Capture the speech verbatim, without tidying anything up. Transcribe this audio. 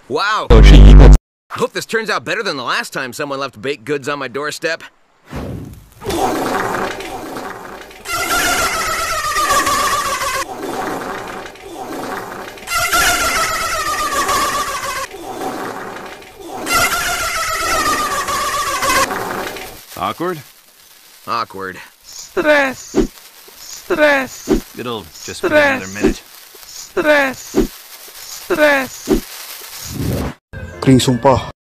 Wow. Hope this turns out better than the last time someone left baked goods on my doorstep. Awkward? Awkward. Stress. Stress. It'll just be another minute. Stress. Stress. Kring, sumpah.